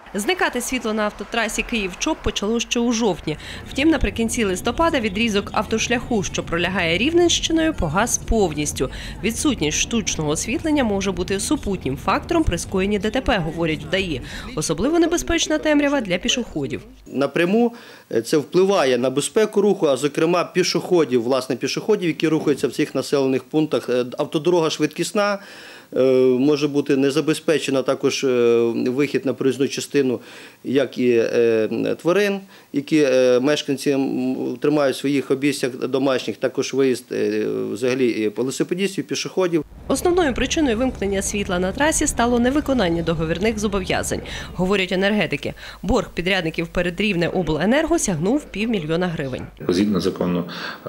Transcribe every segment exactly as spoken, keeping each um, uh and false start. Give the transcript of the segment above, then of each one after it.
Зникати світло на автотрасі Київ-Чоп почало ще у жовтні. Втім, наприкінці листопада відрізок автошляху, що пролягає Рівненщиною, погас повністю. Відсутність штучного освітлення може бути супутнім фактором при скоєнні ДТП, говорять в ДАІ. Особливо небезпечна темрява для пішоходів. Напряму це впливає на безпеку руху, а зокрема пішоходів, власне пішоходів, які рухаються в цих населених пунктах. Автодорога швидкісна, може бути не забезпечена також вихід на проїзну частину, як і тварин, які мешканці тримають в своїх обійстях домашніх, також виїзд взагалі велосипедистів, пішоходів. Основною причиною вимкнення світла на трасі стало невиконання договірних зобов'язань, говорять енергетики. Борг підрядників перед Рівнеобленерго сягнув півмільйона гривень. Згідно закону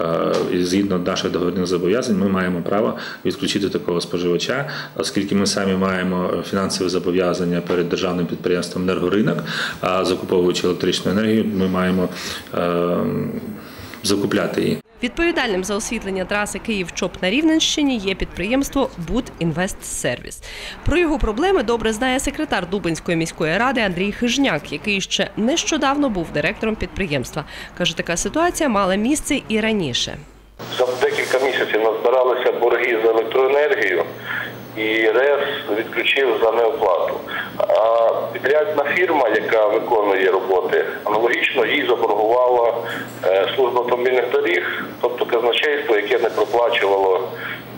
і згідно наших договірних зобов'язань ми маємо право відключити такого споживача, оскільки ми самі маємо фінансові зобов'язання перед державним підприємством «Енергоринок», а закуповуючи електричну енергію, ми маємо е, закупляти її. Відповідальним за освітлення траси Київ-Чоп на Рівненщині є підприємство «Будінвестсервіс». Про його проблеми добре знає секретар Дубенської міської ради Андрій Хижняк, який ще нещодавно був директором підприємства. Каже, така ситуація мала місце і раніше. За декілька місяців назбиралися борги за електроенергію, і РЕС відключив за неоплату. А підрядна фірма, яка виконує роботи, аналогічно їй заборгувала служба автомобільних доріг, тобто казначейство, яке не проплачувало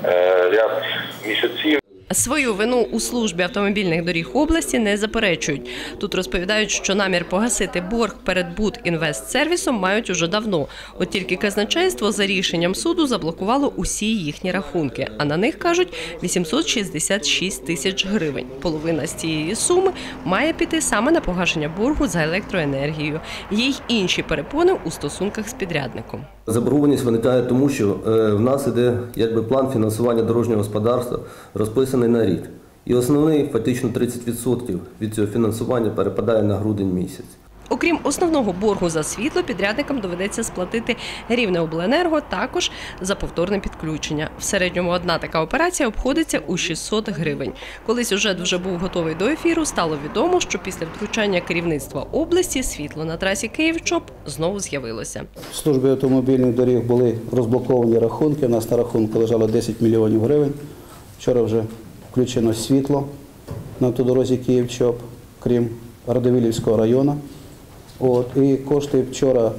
ряд місяців. Свою вину у службі автомобільних доріг області не заперечують. Тут розповідають, що намір погасити борг перед Будінвестсервісом мають уже давно. От тільки казначейство за рішенням суду заблокувало усі їхні рахунки. А на них, кажуть, вісімсот шістдесят шість тисяч гривень. Половина з цієї суми має піти саме на погашення боргу за електроенергію. Є й інші перепони у стосунках з підрядником. Заборгованість виникає тому, що в нас іде якби план фінансування дорожнього господарства розписаний на рік. І основний, фактично тридцять відсотків від цього фінансування перепадає на грудень місяць. Окрім основного боргу за світло, підрядникам доведеться сплатити Рівнеобленерго також за повторне підключення. В середньому одна така операція обходиться у шістсот гривень. Коли сюжет вже був готовий до ефіру, стало відомо, що після втручання керівництва області світло на трасі Київ-Чоп знову з'явилося. В службі автомобільних доріг були розблоковані рахунки. У нас на рахунку лежало десять мільйонів гривень. Вчора вже включено світло на автодорозі Київ-Чоп, крім Радивилівського району. От, і кошти вчора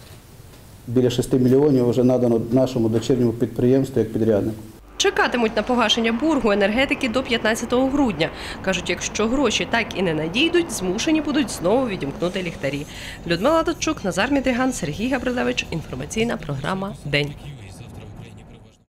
біля шести мільйонів вже надано нашому дочірньому підприємству як підряднику. Чекатимуть на погашення боргу енергетики до п'ятнадцятого грудня. Кажуть, якщо гроші так і не надійдуть, змушені будуть знову відімкнути ліхтарі. Людмила Татчук, Назар Мідріган, Сергій Габрилевич. Інформаційна програма «День».